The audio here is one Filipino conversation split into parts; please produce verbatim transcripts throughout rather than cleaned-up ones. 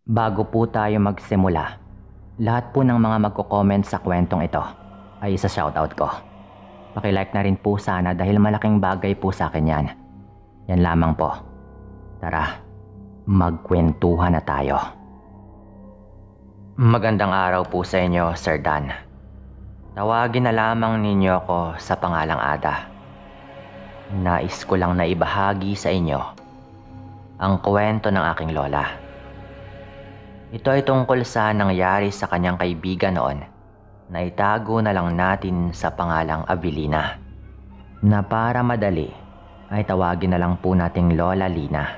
Bago po tayo magsimula, lahat po ng mga magko-comment sa kwentong ito ay isa shoutout ko. Paki-like na rin po sana dahil malaking bagay po sa akin yan. Yan lamang po. Tara, magkwentuhan na tayo. Magandang araw po sa inyo, Sir Dan. Tawagin na lamang ninyo ako sa pangalang Ada. Nais ko lang na ibahagi sa inyo ang kwento ng aking lola. Ito ay tungkol sa nangyari sa kanyang kaibigan noon na itago na lang natin sa pangalang Avelina, na para madali ay tawagin na lang po nating Lola Lina.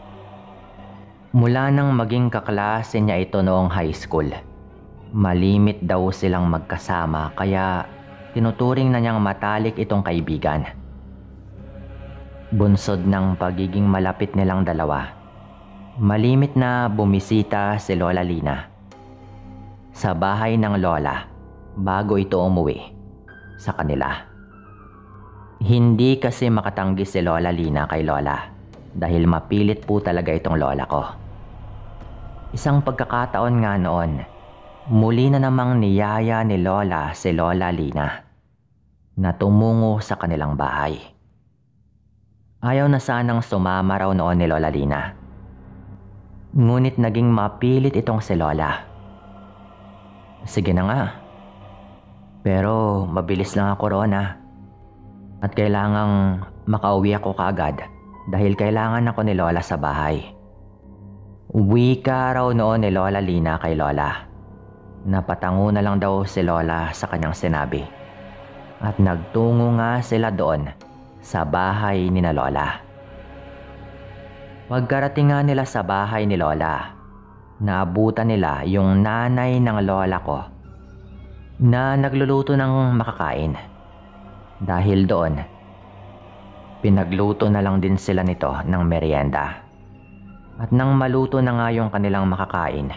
Mula nang maging kaklase niya ito noong high school, malimit daw silang magkasama kaya tinuturing na niyang matalik itong kaibigan. Bunsod ng pagiging malapit nilang dalawa, malimit na bumisita si Lola Lina sa bahay ng lola bago ito umuwi sa kanila. Hindi kasi makatanggi si Lola Lina kay Lola dahil mapilit po talaga itong lola ko. Isang pagkakataon nga noon, muli na namang niyaya ni Lola si Lola Lina na tumungo sa kanilang bahay. Ayaw na sanang sumama raw noon ni Lola Lina. Ngunit naging mapilit itong si Lola. Sige na nga. Pero mabilis lang ako roon ah. At kailangang makauwi ako kaagad dahil kailangan ako ni Lola sa bahay. Wika raw noon ni Lola Lina kay Lola. Napatango na lang daw si Lola sa kanyang sinabi. At nagtungo nga sila doon sa bahay ni na Lola. Pagkarating nga nila sa bahay ni Lola, naabutan nila yung nanay ng lola ko na nagluluto ng makakain. Dahil doon, pinagluto na lang din sila nito ng merienda. At nang maluto na nga yung kanilang makakain,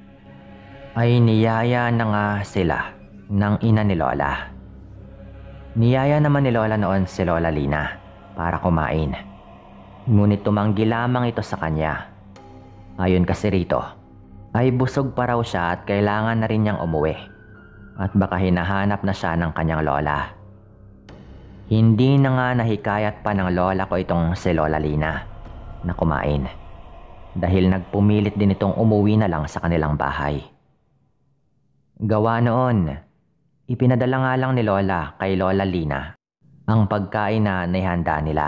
ay niyaya na nga sila ng ina ni Lola. Niyaya naman ni Lola noon si Lola Lina para kumain. Ngunit tumanggi lamang ito sa kanya. Ayon kasi rito, ay busog pa raw siya at kailangan na rin niyang umuwi. At baka hinahanap na siya ng kanyang lola. Hindi na nga nahikayat pa ng lola ko itong si Lola Lina na kumain. Dahil nagpumilit din itong umuwi na lang sa kanilang bahay. Gawa noon, ipinadala nga lang ni Lola kay Lola Lina ang pagkain na naihanda nila.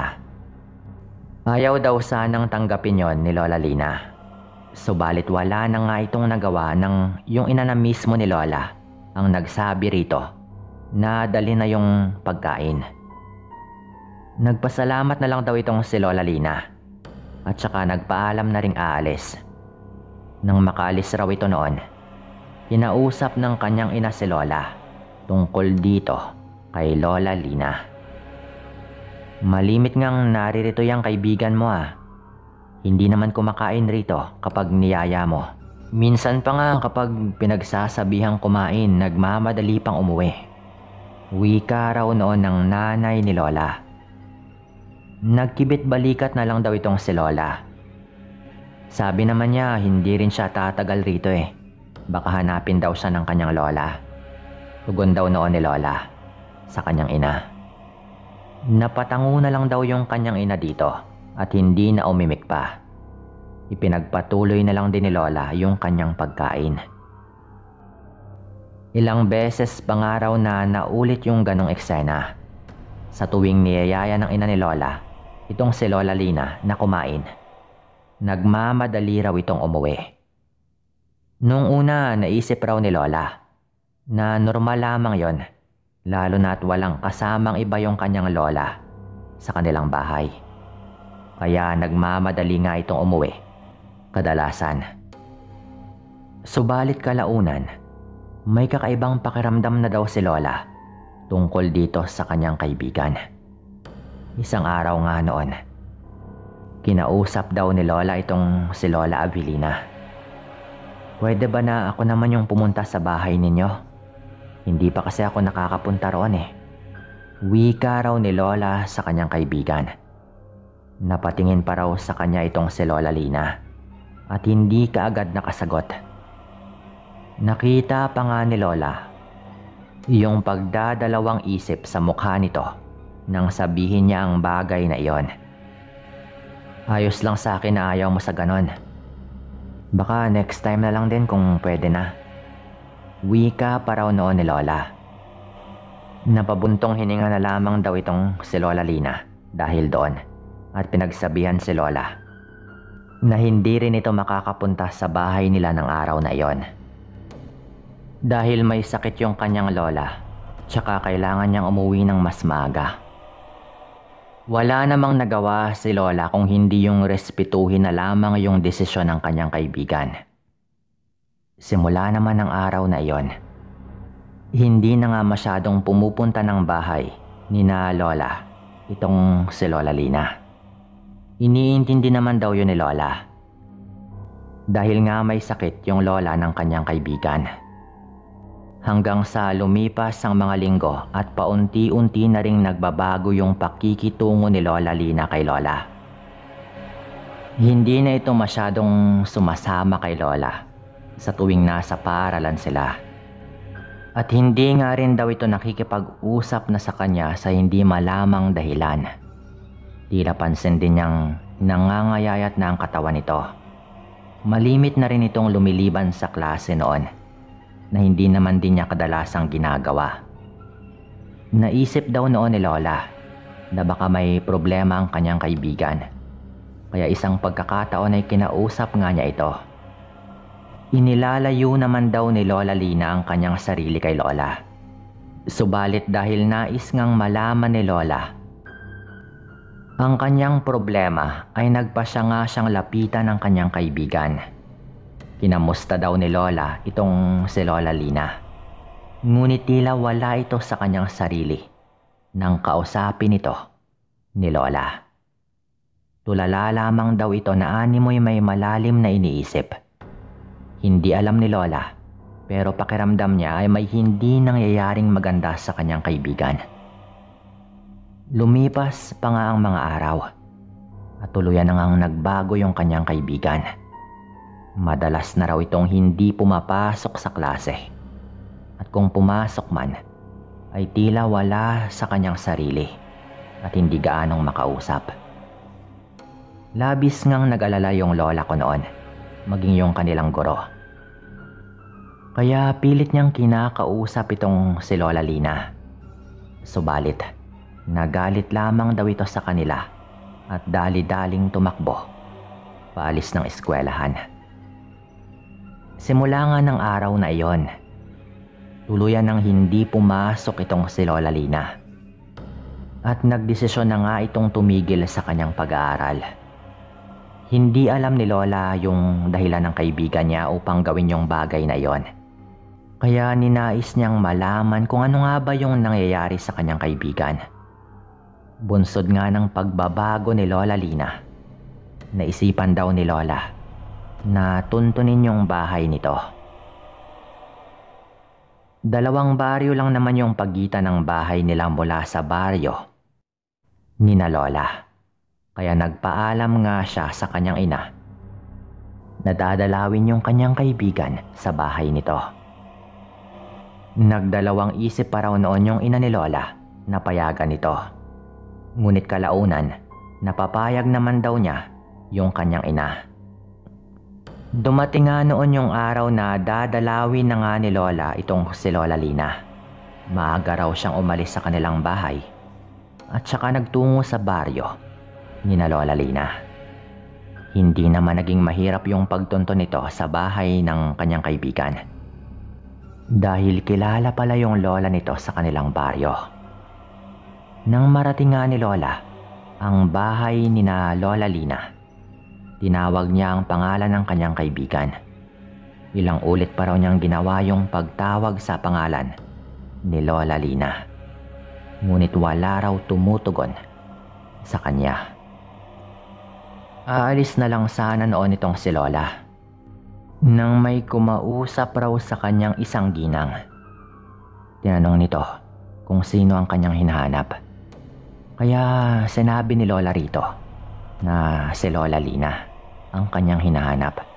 Ayaw daw sanang tanggapin yon ni Lola Lina. Subalit wala na nga itong nagawa ng yung ina na mismo ni Lola ang nagsabi rito na dali na yung pagkain. Nagpasalamat na lang daw itong si Lola Lina at saka nagpaalam na ring aalis. Nang makaalis raw ito noon, kinausap ng kanyang ina si Lola tungkol dito kay Lola Lina. Malimit ngang naririto yung kaibigan mo ah. Hindi naman kumakain rito kapag niyaya mo. Minsan pa nga kapag pinagsasabihan kumain, nagmamadali pang umuwi. Wika raw noon ng nanay ni Lola. Nagkibit balikat na lang daw itong si Lola. Sabi naman niya hindi rin siya tatagal rito eh. Baka hanapin daw siya ng kanyang lola. Tugon daw noon ni Lola sa kanyang ina. Napatango na lang daw yung kanyang ina dito at hindi na umimik pa. Ipinagpatuloy na lang din ni Lola yung kanyang pagkain. Ilang beses pa nga raw na naulit yung ganong eksena. Sa tuwing niyayaya ng ina ni Lola, itong si Lola Lina na kumain, nagmamadali raw itong umuwi. Noong una naisip raw ni Lola na normal lamang yon. Lalo na at walang kasamang iba yung kanyang lola sa kanilang bahay. Kaya nagmamadali nga itong umuwi, kadalasan. Subalit kalaunan, may kakaibang pakiramdam na daw si Lola tungkol dito sa kanyang kaibigan. Isang araw nga noon, kinausap daw ni Lola itong si Lola Avelina. Pwede ba na ako naman yung pumunta sa bahay ninyo? Hindi pa kasi ako nakakapunta roon eh. Wika raw ni Lola sa kanyang kaibigan. Napatingin pa raw sa kanya itong si Lola Lina at hindi kaagad nakasagot. Nakita pa nga ni Lola yung pagdadalawang isip sa mukha nito nang sabihin niya ang bagay na iyon. Ayos lang sa akin na ayaw mo sa ganon. Baka next time na lang din kung pwede na. Wika pa raw noon ni Lola. Napabuntong hininga na lamang daw itong si Lola Lina dahil doon at pinagsabihan si Lola na hindi rin ito makakapunta sa bahay nila ng araw na iyon. Dahil may sakit yung kanyang lola, tsaka kailangan niyang umuwi ng mas maaga. Wala namang nagawa si Lola kung hindi yung respetuhin na lamang yung desisyon ng kanyang kaibigan. Simula naman ng araw na iyon, hindi na nga masyadong pumupunta ng bahay ni na Lola itong si Lola Lina. Iniintindi naman daw yun ni Lola. Dahil nga may sakit yung lola ng kanyang kaibigan. Hanggang sa lumipas ang mga linggo at paunti-unti na ring nagbabago yung pakikitungo ni Lola Lina kay Lola. Hindi na ito masyadong sumasama kay Lola sa tuwing nasa paaralan sila. At hindi nga rin daw ito nakikipag-usap na sa kanya sa hindi malamang dahilan. Tila pansin din niyang nangangayayat na ang katawan nito. Malimit na rin itong lumiliban sa klase noon na hindi naman din niya kadalasang ginagawa. Naisip daw noon ni Lola na baka may problema ang kanyang kaibigan. Kaya isang pagkakataon ay kinausap nga niya ito. Inilalayo naman daw ni Lola Lina ang kanyang sarili kay Lola. Subalit dahil nais ngang malaman ni Lola ang kanyang problema ay nagpasya nga siyang lapitan ng kanyang kaibigan. Kinamusta daw ni Lola itong si Lola Lina. Ngunit tila wala ito sa kanyang sarili nang kausapin ito ni Lola. Tulala lamang daw ito na animoy may malalim na iniisip. Hindi alam ni Lola pero pakiramdam niya ay may hindi nangyayaring maganda sa kanyang kaibigan. Lumipas pa nga ang mga araw at tuluyan na ngang nagbago yung kanyang kaibigan. Madalas na raw itong hindi pumapasok sa klase. At kung pumasok man, ay tila wala sa kanyang sarili at hindi gaanong makausap. Labis ngang nag-alala yung lola ko noon, maging yung kanilang guro. Kaya pilit niyang kinakausap itong si Lola Lina. Subalit, nagalit lamang daw ito sa kanila at dali-daling tumakbo paalis ng eskwelahan. Simula nga ng araw na iyon, tuluyan nang hindi pumasok itong si Lola Lina. At nagdesisyon na nga itong tumigil sa kanyang pag-aaral. Hindi alam ni Lola yung dahilan ng kaibigan niya upang gawin yung bagay na iyon. Kaya ninais niyang malaman kung ano nga ba yung nangyayari sa kanyang kaibigan. Bunsod nga ng pagbabago ni Lola Lina, naisipan daw ni Lola na tuntunin yung bahay nito. Dalawang baryo lang naman yung pagitan ng bahay nila mula sa baryo ni na Lola. Kaya nagpaalam nga siya sa kanyang ina na dadalawin yung kanyang kaibigan sa bahay nito. Nagdalawang isip pa raw noon yung ina ni Lola na payagan nito. Ngunit kalaunan, napapayag naman daw niya yung kanyang ina. Dumating nga noon yung araw na dadalawin na nga ni Lola itong si Lola Lina. Maaga raw siyang umalis sa kanilang bahay at saka nagtungo sa baryo ni na Lola Lina. Hindi naman naging mahirap yung pagtunto nito sa bahay ng kanyang kaibigan. Dahil kilala pala yung lola nito sa kanilang baryo. Nang marating nga ni Lola ang bahay ni na Lola Lina, tinawag niya ang pangalan ng kanyang kaibigan. Ilang ulit pa raw niyang ginawa yung pagtawag sa pangalan ni Lola Lina. Ngunit wala raw tumutugon sa kanya. Aalis na lang sana noon itong si Lola nang may kumausap raw sa kanyang isang ginang. Tinanong nito kung sino ang kanyang hinahanap. Kaya sinabi ni Lola rito na si Lola Lina ang kanyang hinahanap.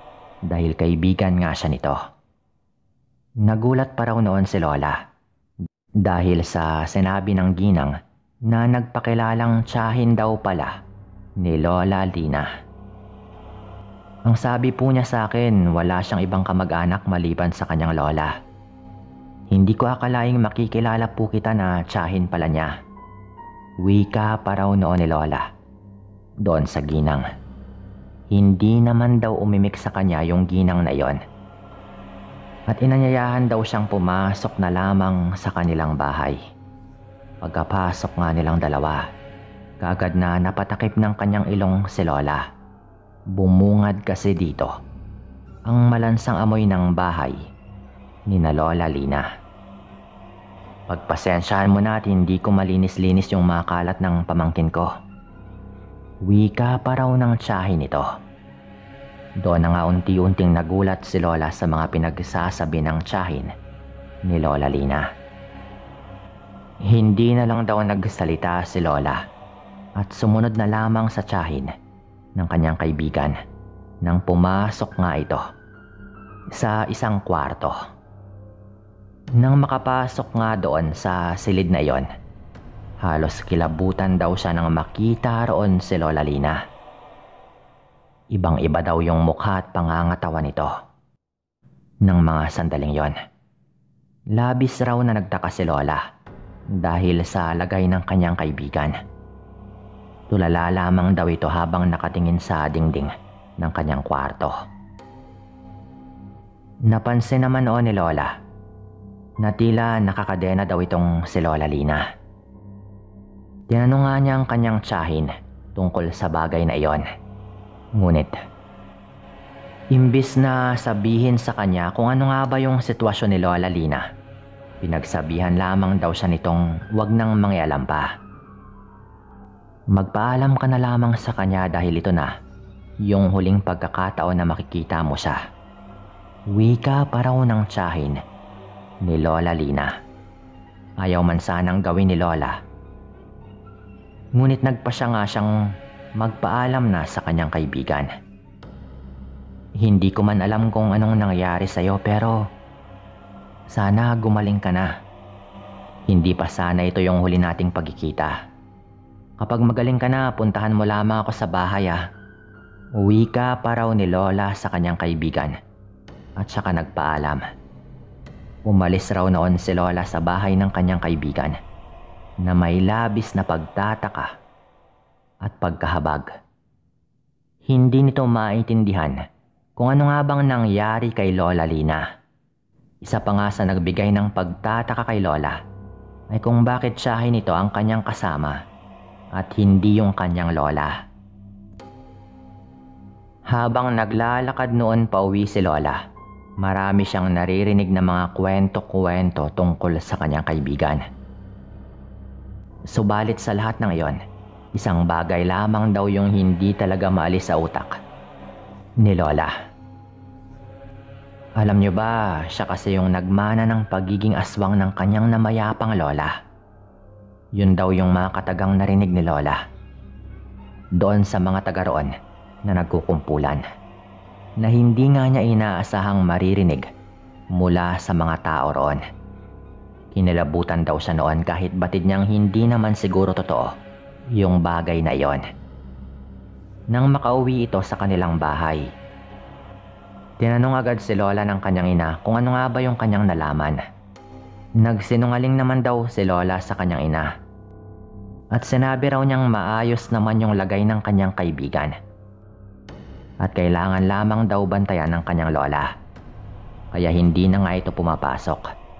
dahil kaibigan nga siya nito. Nagulat pa raw noon si Lola dahil sa sinabi ng ginang na nagpakilalang tiyahin daw pala ni Lola Lina. Ang sabi po niya sa akin, wala siyang ibang kamag-anak maliban sa kanyang lola. Hindi ko akalaing makikilala po kita na tiyahin pala niya. Wika pa raw noon ni Lola doon sa ginang. Hindi naman daw umimik sa kanya yung ginang na iyon. At inanyayahan daw siyang pumasok na lamang sa kanilang bahay. Pagkapasok nga nilang dalawa, kaagad na napatakip ng kanyang ilong si Lola. Bumungad kasi dito ang malansang amoy ng bahay ni na Lola Lina. Pagpasensyahan mo na at hindi ko malinis-linis yung mga kalat ng pamangkin ko. Wika pa raw ng tiyahin ito. Doon na nga unti-unting nagulat si Lola sa mga pinagsasabi ng tiyahin ni Lola Lina. Hindi na lang daw nagsalita si Lola at sumunod na lamang sa tiyahin ng kanyang kaibigan nang pumasok nga ito sa isang kwarto. Nang makapasok nga doon sa silid na iyon, halos kilabutan daw siya nang makita roon si Lola Lina. Ibang-iba daw yung mukha at pangangatawan nito ng mga sandaling yon. Labis raw na nagtaka si Lola dahil sa lagay ng kanyang kaibigan. Tulala lamang daw ito habang nakatingin sa dingding ng kanyang kwarto. Napansin naman noon ni Lola na tila nakakadena daw itong si Lola Lina. Tinanong nga niya ang kanyang tiyahin tungkol sa bagay na iyon. Ngunit, imbis na sabihin sa kanya kung ano nga ba yung sitwasyon ni Lola Lina, pinagsabihan lamang daw siya nitong wag nang mangialam pa. Magpaalam ka na lamang sa kanya dahil ito na yung huling pagkakataon na makikita mo siya. Wika pa raw ng tiyahin ni Lola Lina. Ayaw man sanang gawin ni Lola. Ngunit nagpa siya nga siyang magpaalam na sa kanyang kaibigan. Hindi ko man alam kung anong nangyari sa'yo pero sana gumaling ka na. Hindi pa sana ito yung huli nating pagkikita. Kapag magaling ka na, puntahan mo lamang ako sa bahay ah. Uwi ka pa raw ni Lola sa kanyang kaibigan at saka nagpaalam. Umalis raw noon si Lola sa bahay ng kanyang kaibigan na may labis na pagtataka at pagkahabag. Hindi nito maintindihan kung ano nga bang nangyari kay Lola Lina. Isa pa nga sa nagbigay ng pagtataka kay Lola ay kung bakit tiyahin nito ang kanyang kasama at hindi yung kanyang lola. Habang naglalakad noon pauwi si Lola, marami siyang naririnig na mga kwento-kwento tungkol sa kanyang kaibigan. Subalit sa lahat ng iyon, isang bagay lamang daw yung hindi talaga maalis sa utak ni Lola. Alam niyo ba, siya kasi yung nagmana ng pagiging aswang ng kanyang namayapang lola. Yun daw yung mga katagang narinig ni Lola doon sa mga taga roon na nagkukumpulan, na hindi nga niya inaasahang maririnig mula sa mga tao roon. Kinilabutan daw siya noon kahit batid niyang hindi naman siguro totoo yung bagay na iyon. Nang makauwi ito sa kanilang bahay, tinanong agad si Lola ng kanyang ina kung ano nga ba yung kanyang nalaman. Nagsinungaling naman daw si Lola sa kanyang ina at sinabi raw niyang maayos naman yung lagay ng kanyang kaibigan at kailangan lamang daw bantayan ng kanyang lola, kaya hindi na nga ito pumapasok.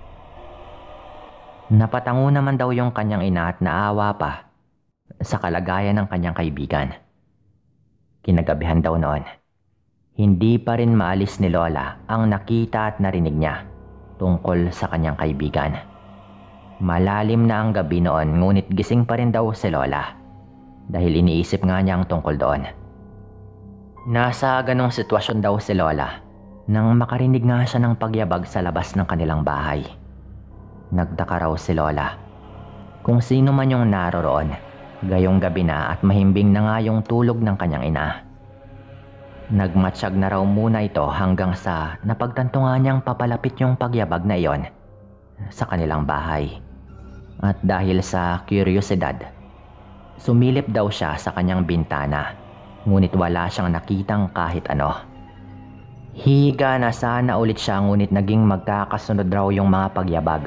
Napatango naman daw yung kanyang ina at naawa pa sa kalagayan ng kanyang kaibigan. Kinagabihan daw noon, hindi pa rin maalis ni Lola ang nakita at narinig niya tungkol sa kanyang kaibigan. Malalim na ang gabi noon ngunit gising pa rin daw si Lola dahil iniisip nga niya ang tungkol doon. Nasa ganong sitwasyon daw si Lola nang makarinig nga siya ng pagyabag sa labas ng kanilang bahay. Nagtaka raw si Lola kung sino man yung naroroon, gayong gabi na at mahimbing na nga yung tulog ng kanyang ina. Nagmatsyag na raw muna ito hanggang sa napagtanto nga niyang papalapit yung pagyabag na iyon sa kanilang bahay. At dahil sa kuryosidad, sumilip daw siya sa kanyang bintana, ngunit wala siyang nakitang kahit ano. Higa na sana ulit siya, ngunit naging magkakasunod raw yung mga pagyabag.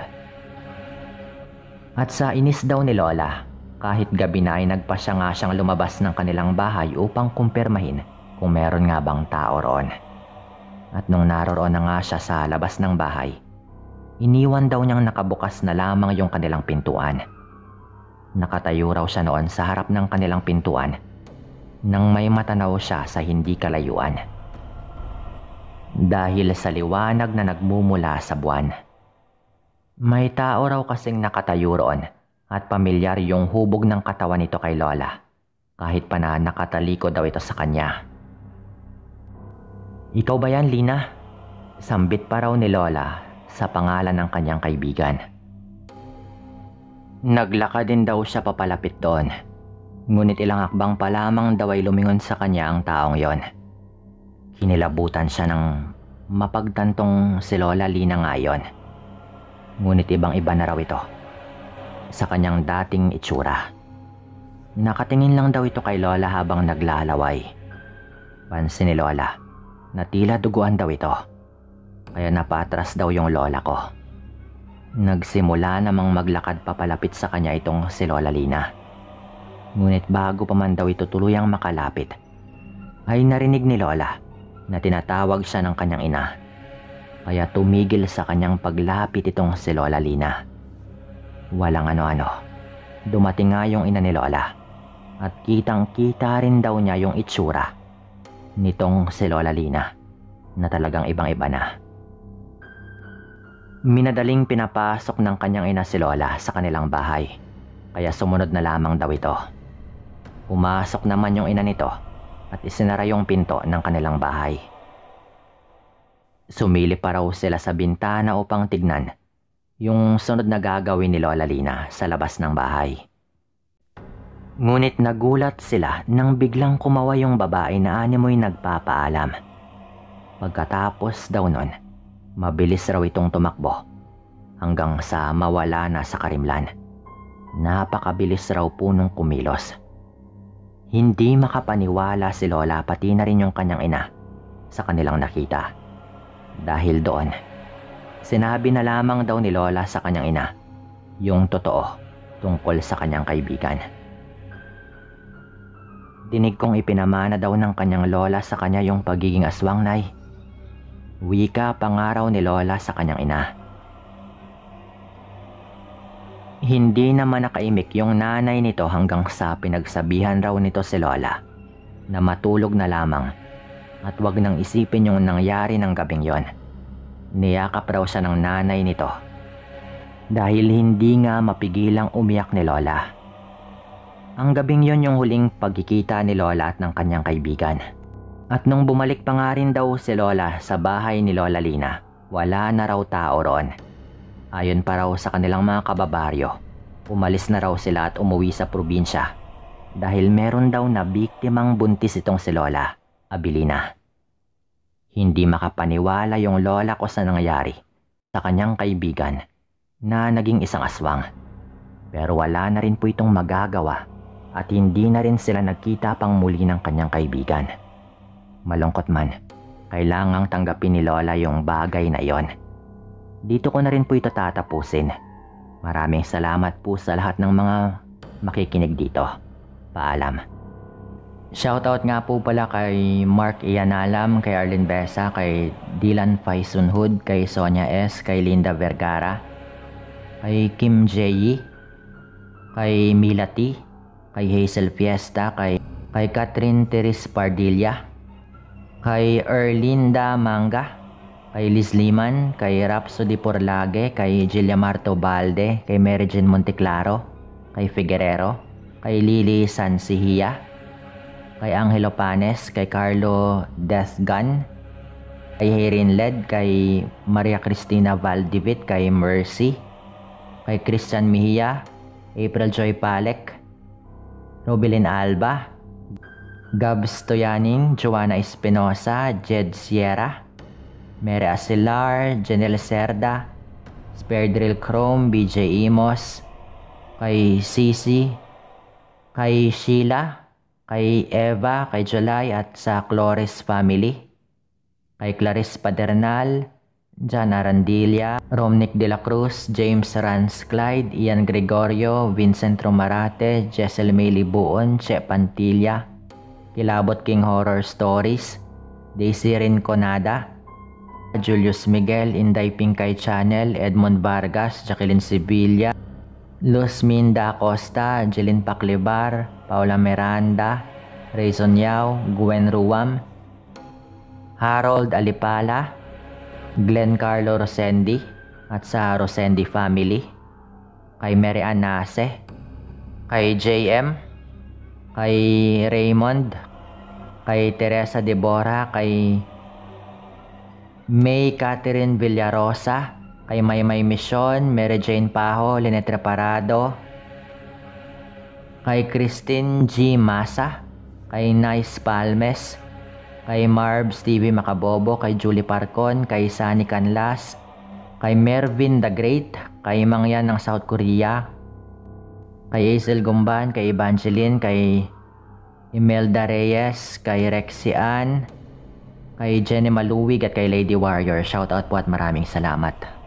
At sa inis daw ni Lola, kahit gabi na ay nagpasya nga siyang lumabas ng kanilang bahay upang kumpirmahin kung meron nga bang tao roon. At nung naroroon na nga siya sa labas ng bahay, iniwan daw niyang nakabukas na lamang yung kanilang pintuan. Nakatayo raw siya noon sa harap ng kanilang pintuan nang may matanaw siya sa hindi kalayuan. Dahil sa liwanag na nagmumula sa buwan. May tao raw kasing nakatayo roon at pamilyar yung hubog ng katawan nito kay Lola, kahit pa na nakataliko daw ito sa kanya. "Ikaw ba yan, Lina?" Sambit pa raw ni Lola sa pangalan ng kanyang kaibigan. Naglakad din daw siya papalapit doon, ngunit ilang hakbang pa lamang daw ay lumingon sa kanya ang taong yon. Kinilabutan siya ng mapagtantong si Lola Lina nga yon, ngunit ibang iba na raw ito sa kanyang dating itsura. Nakatingin lang daw ito kay Lola habang naglalaway. Pansin ni Lola na tila duguan daw ito, kaya napatras daw yung lola ko. Nagsimula namang maglakad papalapit sa kanya itong si Lola Lina. Ngunit bago pa man daw ito tuluyang makalapit, ay narinig ni Lola na tinatawag siya ng kanyang ina. Kaya tumigil sa kanyang paglapit itong si Lola Lina. Walang ano-ano, dumating nga yung ina ni Lola at kitang-kita rin daw niya yung itsura nitong si Lola Lina na talagang ibang-iba na. Minadaling pinapasok ng kanyang ina si Lola sa kanilang bahay, kaya sumunod na lamang daw ito. Pumasok naman yung ina nito at isinara yung pinto ng kanilang bahay. Sumilip pa raw sila sa bintana upang tignan yung sunod na gagawin ni Lola Lina sa labas ng bahay. Ngunit nagulat sila nang biglang kumawa yung babae na animoy nagpapaalam. Pagkatapos daw nun, mabilis raw itong tumakbo hanggang sa mawala na sa karimlan. Napakabilis raw po nung kumilos. Hindi makapaniwala si Lola pati na rin yung kanyang ina sa kanilang nakita. Dahil doon, sinabi na lamang daw ni Lola sa kanyang ina yung totoo tungkol sa kanyang kaibigan. Dinig kong ipinamana daw ng kanyang lola sa kanya yung pagiging aswang, Nay. Wika pangaraw ni Lola sa kanyang ina. Hindi naman nakaimik yung nanay nito hanggang sa pinagsabihan raw nito si Lola na matulog na lamang at wag nang isipin yung nangyari ng gabing yon. Niyakap raw siya ng nanay nito dahil hindi nga mapigilang umiyak ni Lola. Ang gabing yon yung huling pagkikita ni Lola at ng kanyang kaibigan. At nung bumalik pa nga rin daw si Lola sa bahay ni Lola Lina, wala na raw tao roon. Ayon pa raw sa kanilang mga kababaryo, umalis na raw sila at umuwi sa probinsya dahil meron daw na biktimang buntis itong si Lola, Abilina. Hindi makapaniwala yung lola ko sa nangyari sa kanyang kaibigan na naging isang aswang. Pero wala na rin po itong magagawa at hindi na rin sila nagkita pang muli ng kanyang kaibigan. Malungkot man, kailangang tanggapin ni Lola yung bagay na iyon. Dito ko na rin po ito tatapusin. Maraming salamat po sa lahat ng mga makikinig dito. Paalam. Shoutout nga po pala kay Mark Ianalam, kay Arlene Besa, kay Dylan Faisunhud, kay Sonia S, kay Linda Vergara, kay Kim J, kay Mila T, kay Hazel Fiesta, kay, kay Catherine Teres Pardilla, kay Erlinda Manga, kay Liz Liman, kay Rhapsody Porlage, kay Gillia Marto Balde, kay Mary Jane Monteclaro, kay Figuerero, kay Lily Sansihia, kay Angelo Panes, kay Carlo Deathgun, kay Herin Led, kay Maria Cristina Valdivit, kay Mercy, kay Christian Mejia, April Joy Palek, Robilin Alba, Gabs Toyaning, Joanna Espinosa, Jed Sierra, Mary Asilar, Janelle Cerda, Sperdrill Chrome, B J Imos, kay Sisi, kay Sheila, kay Eva, kay July at sa Clores family, kay Clarice Padernal, Jan Arandilla, Romnick De La Cruz, James Rans Clyde, Ian Gregorio, Vincent Romarate, Jessel May Libuon, Che Pantilla, Kilabot King Horror Stories, Daisy Rinconada, Julius Miguel, Inday Pinkay Channel, Edmond Vargas, Jacqueline Sibilia, Luz Minda Acosta, Jeline Paclibar, Paula Miranda, Rayson Yao, Gwen Ruam, Harold Alipala, Glenn Carlo Rosendi at sa Rosendi family, kay Mary Ann Nase, kay J M, kay Raymond, kay Teresa Deborah, kay May Catherine Villarosa, kay Maymay Mission, Mary Jane Pajo, Lynette Reparado, kay Christine G. Masa, kay Nice Palmes, kay Marv Stevie Macabobo, kay Julie Parcon, kay Sunny Canlas, kay Mervin the Great, kay Mangyan ng South Korea, kay Hazel Gumban, kay Evangeline, kay Imelda Reyes, kay Rexy Ann, kay Jenny Maluwig at kay Lady Warrior. Shoutout po at maraming salamat.